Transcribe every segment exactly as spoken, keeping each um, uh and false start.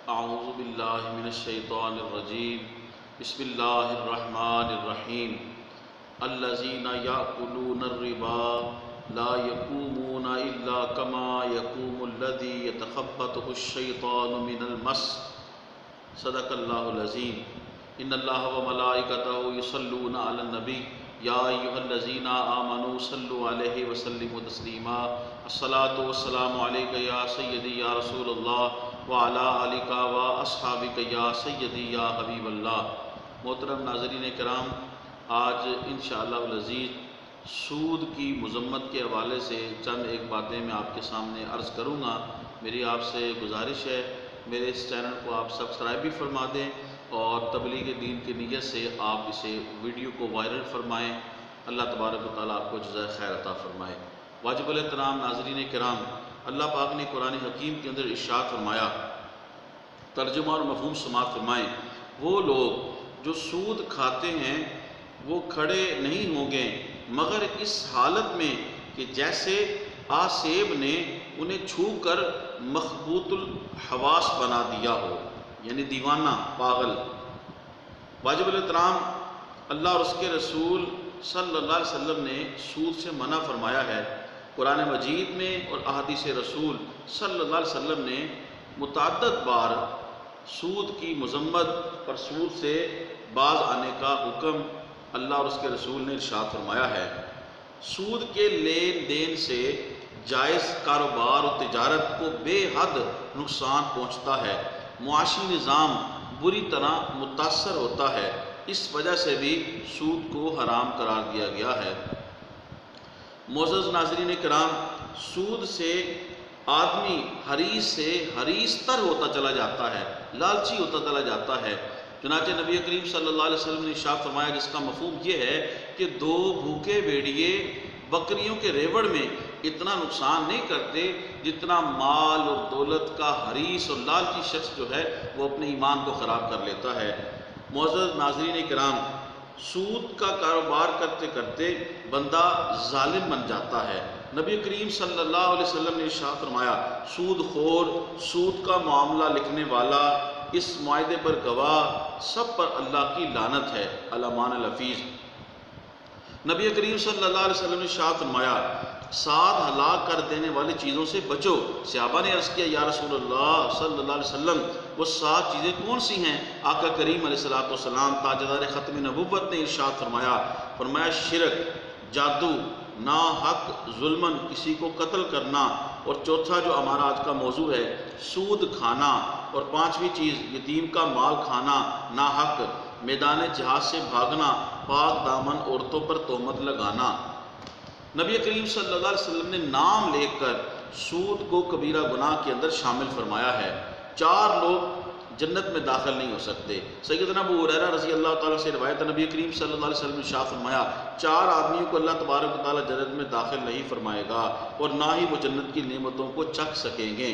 اعوذ باللہ من الشیطان الرجیم بسم اللہ الرحمن الرحیم الذین یأکلون الربا لا یقومون الا کما یقوم الذی یتخبطہ الشیطان من المس صدق اللہ العظیم ان اللہ وملائکتہ یصلون علی النبی یا ایہا الذین آمنوا صلوا علیہ وسلموا تسلیما الصلاۃ والسلام علیک یا سیدی یا رسول اللہ وعلی آلک و اصحابک یا سیدی یا حبیب اللہ۔ محترم ناظرین کرام، آج انشاءاللہ العزیز سود کی مذمت کے حوالے سے چند ایک باتیں میں آپ کے سامنے عرض کروں گا۔ میری آپ سے گزارش ہے میرے اس چینل کو آپ سبسکرائب بھی فرما دیں اور تبلیغ دین کی نیت سے آپ اسے ویڈیو کو وائرل فرمائیں۔ اللہ تبارک و تعالیٰ آپ کو جزائے خیر عطا فرمائے۔ واجب الاحترام ناظرین کرام، اللہ پاک نے قرآن حکیم کے اندر ارشاد فرمایا، ترجمہ اور مفہوم سماعت فرمائیں، وہ لوگ جو سود کھاتے ہیں وہ کھڑے نہیں ہوں گے مگر اس حالت میں کہ جیسے آسیب نے انہیں چھو کر مخبوط الحواس بنا دیا ہو، یعنی دیوانہ، پاگل۔ واجب الاحترام، اللہ اور اس کے رسول صلی اللہ علیہ وسلم نے سود سے منع فرمایا ہے۔ قرآن مجید میں اور احادیث رسول صلی اللہ علیہ وسلم نے متعدد بار سود کی مذمت اور سود سے باز آنے کا حکم اللہ اور اس کے رسول نے ارشاد فرمایا ہے۔ سود کے لین دین سے جائز کاروبار اور تجارت کو بے حد نقصان پہنچتا ہے، معاشی نظام بری طرح متاثر ہوتا ہے، اس وجہ سے بھی سود کو حرام قرار دیا گیا ہے۔ معزز ناظرین کرام، سود سے آدمی حریص سے حریص تر ہوتا چلا جاتا ہے، لالچی ہوتا چلا جاتا ہے۔ چنانچہ نبی کریم صلی اللہ علیہ وسلم نے ارشاد فرمایا، جس کا مفہوم یہ ہے کہ دو بھوکے بھیڑیے بکریوں کے ریوڑ میں اتنا نقصان نہیں کرتے جتنا مال اور دولت کا حریص اور لالچی شخص جو ہے وہ اپنے ایمان کو خراب کر لیتا ہے۔ معزز ناظرین کرام، سود کا کاروبار کرتے کرتے بندہ ظالم بن جاتا ہے۔ نبی کریم صلی اللہ علیہ وسلم نے ارشاد فرمایا، سود خور، سود کا معاملہ لکھنے والا، اس معاہدے پر گواہ، سب پر اللہ کی لعنت ہے۔ الامان الحفیظ۔ نبی کریم صلی اللہ علیہ وسلم نے ارشاد فرمایا، سات ہلاک کر دینے والی چیزوں سے بچو۔ صحابہ نے عرض کیا، یا رسول اللہ صلی اللہ علیہ وسلم وہ سات چیزیں کون سی ہیں؟ آقا کریم علیہ السلام تاجدار ختم نبوت نے ارشاد فرمایا فرمایا شرک، جادو، ناحق ظلمن کسی کو قتل کرنا، اور چوتھا جو ہمارا آج کا موضوع ہے سود کھانا، اور پانچویں چیز یتیم کا مال کھانا، ناحق، میدان جہاد سے بھاگنا، پاک دامن عورتوں پر تہمت لگانا۔ نبی کریم صلی اللہ علیہ وسلم نے نام لے کر سود کو کبیرہ گناہ کے اندر شامل فرمایا ہے۔ چار لوگ جنت میں داخل نہیں ہو سکتے۔ سیدنا ابو ہریرہ رضی اللہ تعالیٰ سے روایت ہے، نبی کریم صلی اللہ علیہ وسلم نے ارشاد فرمایا، چار آدمیوں کو اللہ تبارک و تعالیٰ جنت میں داخل نہیں فرمائے گا اور نہ ہی وہ جنت کی نعمتوں کو چکھ سکیں گے۔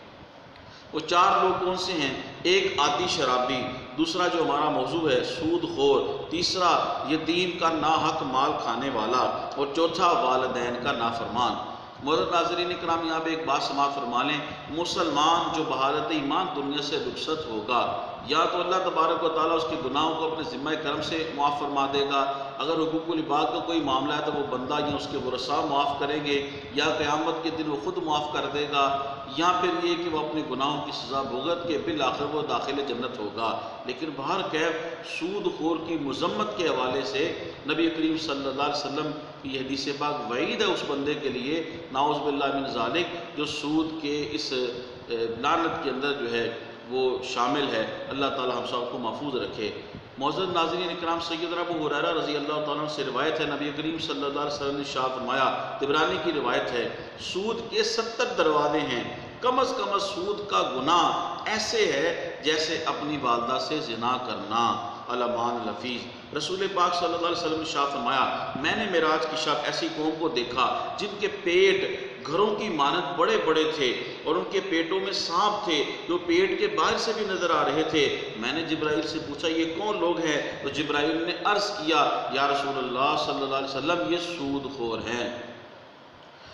وہ چار لوگ کون سے ہیں؟ ایک عادی شرابی، دوسرا جو ہمارا موضوع ہے سود خور، تیسرا یتیم کا ناحق مال کھانے والا، اور چوتھا والدین کا نافرمان۔ معزز ناظرین کرام، یہاں پہ ایک بات سماعت فرما لیں، مسلمان جو بحالت ایمان دنیا سے رخصت ہوگا، یا تو اللہ تبارک و تعالیٰ اس کے گناہوں کو اپنے ذمہ کرم سے معاف فرما دے گا، اگر حقوق العباد کا کوئی معاملہ ہے تو وہ بندہ یا اس کے ورثاء معاف کریں گے، یا قیامت کے دن وہ خود معاف کر دے گا، یا پھر یہ کہ وہ اپنے گناہوں کی سزا بھگت کے بالآخر وہ داخل جنت ہوگا۔ لیکن بہر کیف سود خور کی مذمت کے حوالے سے نبی کریم صلی اللہ علیہ وسلم کی حدیث پاک وعید ہے اس بندے کے لیے، نعوذ باللہ من ذالک، جو سود کے اس لعنت کے اندر جو ہے وہ شامل ہے۔ اللہ تعالی ہم سب کو محفوظ رکھے۔ معزز ناظرین اکرام، سیدنا ابو ہریرہ رضی اللہ تعالیٰ عنہ سے روایت ہے، نبی کریم صلی اللہ علیہ وسلم نے ارشاد فرمایا، طبرانی کی روایت ہے، سود کے ستر دروازے ہیں، کم از کم از سود کا گناہ ایسے ہے جیسے اپنی والدہ سے زنا کرنا۔ الامان الحفیظ۔ رسول پاک صلی اللہ علیہ وسلم نے ارشاد فرمایا، میں نے معراج کی شب ایسی قوم کو دیکھا جن کے پیٹ گھروں کی مانند بڑے بڑے تھے اور ان کے پیٹوں میں سانپ تھے جو پیٹ کے باہر سے بھی نظر آ رہے تھے۔ میں نے جبرائیل سے پوچھا یہ کون لوگ ہیں؟ تو جبرائیل نے عرض کیا، یا رسول اللہ صلی اللہ علیہ وسلم یہ سود خور ہیں۔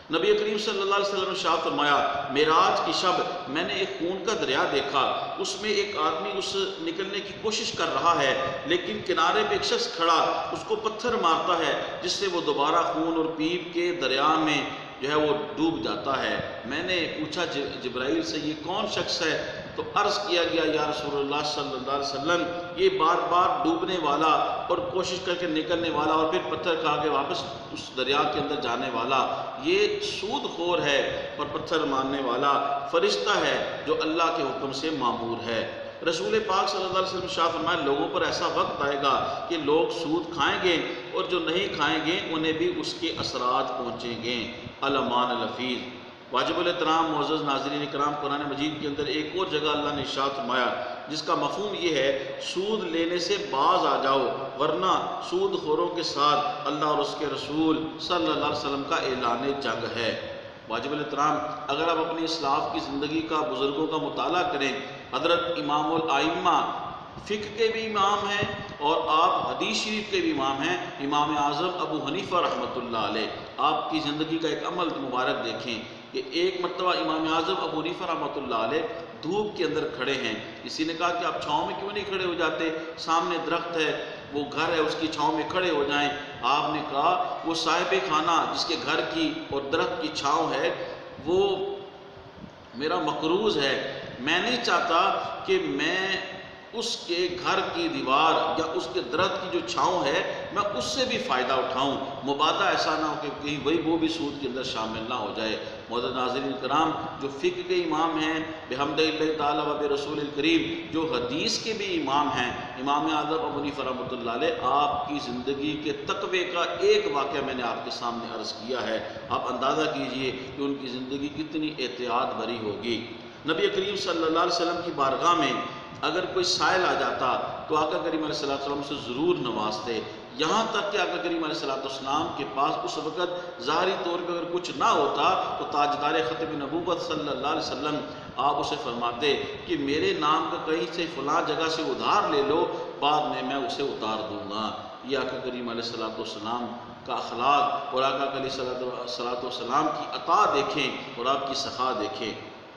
نبی کریم صلی اللہ علیہ وسلم نے ارشاد فرمایا معراج کی شب میں نے ایک خون کا دریا دیکھا، اس میں ایک آدمی اس نکلنے کی کوشش کر رہا ہے لیکن کنارے پہ ایک شخص کھڑا اس کو پتھر مارتا ہے جس سے وہ دوبارہ خون اور پیپ کے دریا میں جو ہے وہ ڈوب جاتا ہے۔ میں نے پوچھا جبرائیل سے یہ کون شخص ہے؟ تو عرض کیا گیا یا رسول اللہ صلی اللہ علیہ وسلم یہ بار بار ڈوبنے والا اور کوشش کر کے نکلنے والا اور پھر پتھر کھا کے واپس اس دریا کے اندر جانے والا یہ سود خور ہے اور پتھر مارنے والا فرشتہ ہے جو اللہ کے حکم سے مامور ہے۔ رسول پاک صلی اللہ علیہ وسلم شاہ فرمائے لوگوں پر ایسا وقت آئے گا کہ لوگ سود کھائیں گے اور جو نہیں کھائیں گے انہیں بھی اس کے اثرات پہنچیں گے۔ الامان الحفیظ واجب الاحترام معزز ناظرین کرام، قرآن مجید کے اندر ایک اور جگہ اللہ نے ارشاد فرمایا جس کا مفہوم یہ ہے سود لینے سے باز آ جاؤ ورنہ سود خوروں کے ساتھ اللہ اور اس کے رسول صلی اللہ علیہ وسلم کا اعلان جنگ ہے۔ واجب الاحترام اگر آپ اپنی اسلاف کی زندگی کا بزرگوں کا مطالعہ کریں، حضرت امام الائمہ فقہ کے بھی امام ہیں اور آپ حدیث شریف کے بھی امام ہیں، امام اعظم ابو حنیفہ رحمۃ اللہ علیہ، آپ کی زندگی کا ایک عمل مبارک دیکھیں کہ ایک مرتبہ امام اعظم ابو حنیفہ رحمۃ اللہ علیہ دھوپ کے اندر کھڑے ہیں، کسی نے کہا کہ آپ چھاؤں میں کیوں نہیں کھڑے ہو جاتے، سامنے درخت ہے وہ گھر ہے اس کی چھاؤں میں کھڑے ہو جائیں۔ آپ نے کہا وہ صاحب خانہ جس کے گھر کی اور درخت کی چھاؤں ہے وہ میرا مقروض ہے، میں نہیں چاہتا کہ میں اس کے گھر کی دیوار یا اس کے درخت کی جو چھاؤں ہے میں اس سے بھی فائدہ اٹھاؤں، مبادہ ایسا نہ ہو کہ کہیں وہی وہ بھی سود کے اندر شامل نہ ہو جائے۔ معزز ناظرین کرام جو فقہ کے امام ہیں بحمد اللہ تعالیٰ و برسول الکریم، جو حدیث کے بھی امام ہیں امام اعظم ابو حنیفہ رحمۃ اللہ علیہ، آپ کی زندگی کے تقوی کا ایک واقعہ میں نے آپ کے سامنے عرض کیا ہے، آپ اندازہ کیجئے کہ ان کی زندگی کتنی احتیاط بھری ہوگی۔ نبی کریم صلی اللہ علیہ وسلم کی بارگاہ میں اگر کوئی سائل آ جاتا تو آقا کریم علیہ السلام سے ضرور نوازتے، یہاں تک کہ آقا کریم علیہ السلام کے پاس اس وقت ظاہری طور پہ اگر کچھ نہ ہوتا تو تاجدار ختم نبوت صلی اللہ علیہ وسلم آپ اسے فرماتے کہ میرے نام کا کہیں سے فلاں جگہ سے ادھار لے لو، بعد میں میں اسے اتار دوں گا۔ یہ آقا کریم علیہ السلام کا اخلاق اور آقا علیہ السلام کی عطا دیکھیں اور آپ کی سخا دیکھیں۔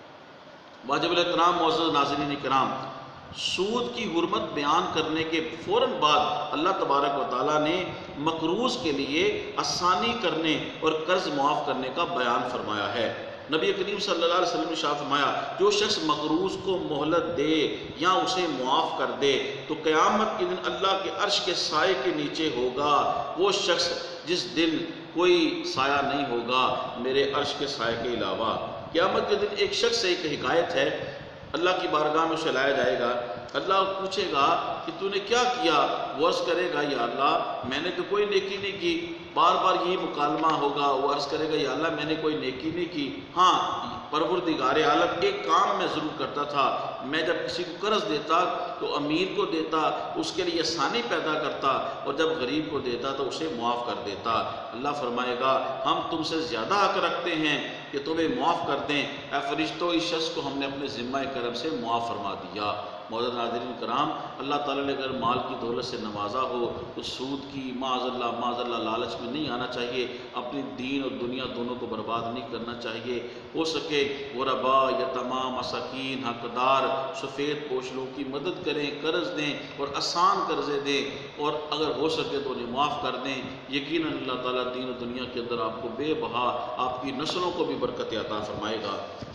واجب الاحترام معزز ناظرین کرام، سود کی حرمت بیان کرنے کے فوراً بعد اللہ تبارک و تعالیٰ نے مقروض کے لیے آسانی کرنے اور قرض معاف کرنے کا بیان فرمایا ہے۔ نبی کریم صلی اللہ علیہ وسلم نے ارشاد فرمایا جو شخص مقروض کو مہلت دے یا اسے معاف کر دے تو قیامت کے دن اللہ کے عرش کے سائے کے نیچے ہوگا، وہ شخص جس دن کوئی سایہ نہیں ہوگا میرے عرش کے سائے کے علاوہ۔ قیامت کے دن ایک شخص سے ایک حکایت ہے، اللہ کی بارگاہ میں اسے لایا جائے گا، اللہ پوچھے گا کہ تو نے کیا کیا؟ وہ عرض کرے گا یا اللہ میں نے تو کوئی نیکی نہیں کی، بار بار یہی مکالمہ ہوگا، وہ عرض کرے گا یا اللہ میں نے کوئی نیکی نہیں کی، ہاں پروردگار عالم ایک کام میں ضرور کرتا تھا، میں جب کسی کو قرض دیتا تو امیر کو دیتا اس کے لیے آسانی پیدا کرتا اور جب غریب کو دیتا تو اسے معاف کر دیتا۔ اللہ فرمائے گا ہم تم سے زیادہ حق رکھتے ہیں کہ تمہیں معاف کر دیں، اے فرشتوں اس شخص کو ہم نے اپنے ذمہ کرم سے معاف فرما دیا۔ معزز ناظرین کرام، اللہ تعالیٰ نے اگر مال کی دولت سے نوازا ہو تو سود کی معاذ اللہ معاذ اللہ لالچ میں نہیں آنا چاہیے، اپنی دین اور دنیا دونوں کو برباد نہیں کرنا چاہیے۔ ہو سکے غرباء، یتامى، مساکین، حقدار، سفید پوشلوں کی مدد کریں، قرض دیں اور آسان قرضے دیں، اور اگر ہو سکے تو انہیں معاف کر دیں۔ یقیناً اللہ تعالیٰ دین و دنیا کے اندر آپ کو بے بہا آپ کی نسلوں کو بھی برکت عطا فرمائے گا۔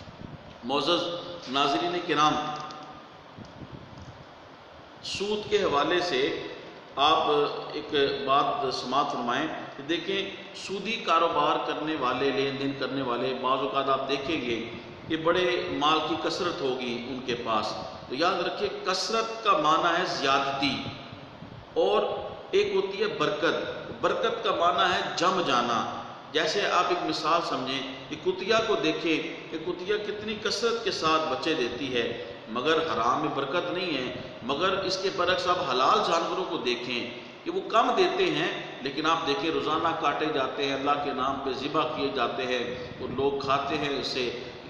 معزز ناظرین کرام، سود کے حوالے سے آپ ایک بات سماعت فرمائیں کہ دیکھیں سودی کاروبار کرنے والے، لین دین کرنے والے بعض اوقات آپ دیکھیں گے کہ بڑے مال کی کثرت ہوگی ان کے پاس، تو یاد رکھیے کثرت کا معنی ہے زیادتی، اور ایک ہوتی ہے برکت، برکت کا معنی ہے جم جانا۔ جیسے آپ ایک مثال سمجھیں کہ کتیا کو دیکھیں کہ کتیا کتنی کثرت کے ساتھ بچے دیتی ہے، مگر حرام میں برکت نہیں ہے۔ مگر اس کے برعکس آپ حلال جانوروں کو دیکھیں کہ وہ کم دیتے ہیں لیکن آپ دیکھیں روزانہ کاٹے جاتے ہیں، اللہ کے نام پہ ذبح کیے جاتے ہیں اور لوگ کھاتے ہیں اسے۔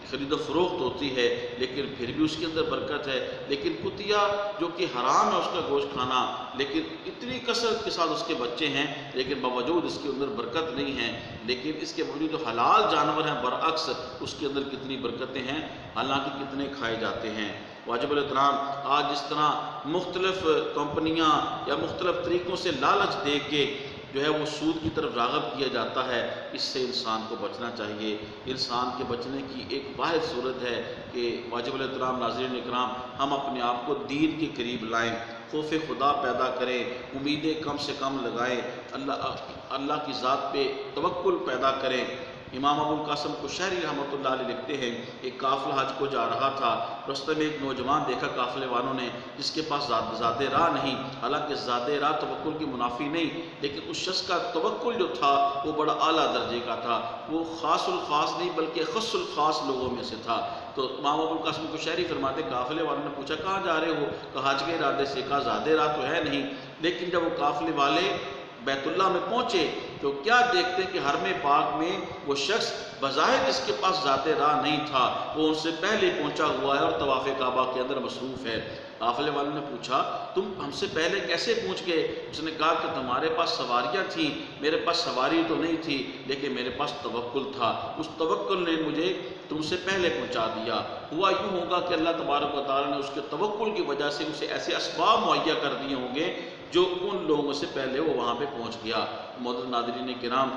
خرید و فروخت ہوتی ہے لیکن پھر بھی اس کے اندر برکت ہے۔ لیکن کتیا جو کہ حرام ہے اس کا گوشت کھانا، لیکن اتنی کثرت کے ساتھ اس کے بچے ہیں لیکن باوجود اس کے اندر برکت نہیں ہے۔ لیکن اس کے باوجود جو حلال جانور ہیں برعکس اس کے اندر کتنی برکتیں ہیں، حالانکہ کتنے کھائے جاتے ہیں۔ واجب الاحترام، آج جس طرح مختلف کمپنیاں یا مختلف طریقوں سے لالچ دے کے جو ہے وہ سود کی طرف راغب کیا جاتا ہے، اس سے انسان کو بچنا چاہیے۔ انسان کے بچنے کی ایک واحد صورت ہے کہ واجب الاحترام ناظرین اکرام، ہم اپنے آپ کو دین کے قریب لائیں، خوف خدا پیدا کریں، امیدیں کم سے کم لگائیں، اللہ اللہ کی ذات پہ توکل پیدا کریں۔ امام ابو القاسم کشہری رحمۃ اللہ علیہ لکھتے ہیں، ایک قافلہ حج کو جا رہا تھا، راستے میں ایک نوجوان دیکھا قافلے والوں نے جس کے پاس زاد راہ نہیں، حالانکہ زاد راہ توکل کی منافی نہیں، لیکن اس شخص کا توکل جو تھا وہ بڑا اعلیٰ درجے کا تھا، وہ خاص الخاص نہیں بلکہ خص الخاص لوگوں میں سے تھا۔ تو امام ابو القاسم کشہری فرماتے قافلے والوں نے پوچھا کہاں جا رہے ہو؟ کہا حج کے ارادے سے۔ کہا زاد راہ تو ہے نہیں، لیکن جب وہ قافلے والے بیت اللہ میں پہنچے تو کیا دیکھتے ہیں کہ حرم پاک میں وہ شخص بظاہر جس کے پاس ذات راہ نہیں تھا وہ ان سے پہلے پہنچا ہوا ہے اور طواف کعبہ کے اندر مصروف ہے۔ قافلے والوں نے پوچھا تم ہم سے پہلے کیسے پہنچ گئے؟ اس نے کہا کہ تمہارے پاس سواریاں تھیں، میرے پاس سواری تو نہیں تھی لیکن میرے پاس توکل تھا، اس توکل نے مجھے تم سے پہلے پہنچا دیا۔ ہوا یوں ہوگا کہ اللہ تبارک و تعالیٰ نے اس کے توکل کی وجہ سے اسے ایسے اسباب مہیا کر دیے ہوں گے جو ان لوگوں سے پہلے وہ وہاں پہ پہنچ گیا۔ معزز ناظرین کرام،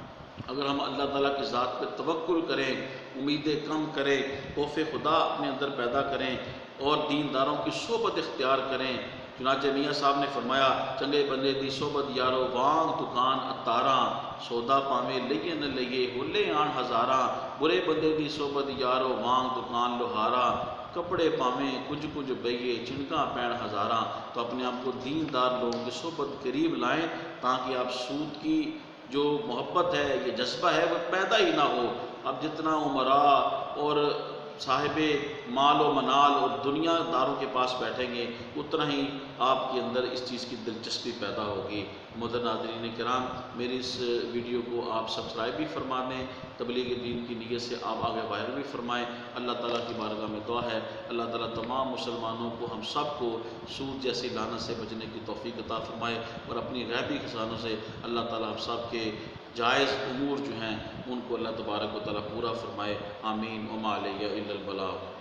اگر ہم اللہ تعالیٰ کی ذات پہ توکل کریں، امیدیں کم کریں، خوف خدا اپنے اندر پیدا کریں اور دینداروں کی صحبت اختیار کریں۔ چنانچہ میاں صاحب نے فرمایا چنگے بندے دی صحبت یارو وانگ دکان اتاراں، سودا پاویں لئیے نہ لئیے ہولے آن ہزاراں، برے بندے دی صحبت یارو وانگ دکان لوہارا، کپڑے پاویں کچھ کچھ بئیے چنکاں پین ہزاراں۔ تو اپنے آپ کو دیندار لوگوں کی صحبت قریب لائیں تاکہ آپ سود کی جو محبت ہے یہ جذبہ ہے وہ پیدا ہی نہ ہو۔ اب جتنا عمراء اور صاحب مال و منال اور دنیا داروں کے پاس بیٹھیں گے اتنا ہی آپ کے اندر اس چیز کی دلچسپی پیدا ہوگی۔ محترم ناظرین کرام، میری اس ویڈیو کو آپ سبسکرائب بھی فرما دیں، تبلیغ دین کی نیت سے آپ آگے وائرل بھی فرمائیں۔ اللہ تعالیٰ کی بارگاہ میں دعا ہے اللہ تعالیٰ تمام مسلمانوں کو ہم سب کو سود جیسی لعنت سے بچنے کی توفیق عطا فرمائے اور اپنی غیبی خزانوں سے اللہ تعالیٰ ہم سب کے جائز امور جو ہیں ان کو اللہ تبارک و تعالیٰ پورا فرمائے۔ آمین۔ وما علیہ الا البلاغ۔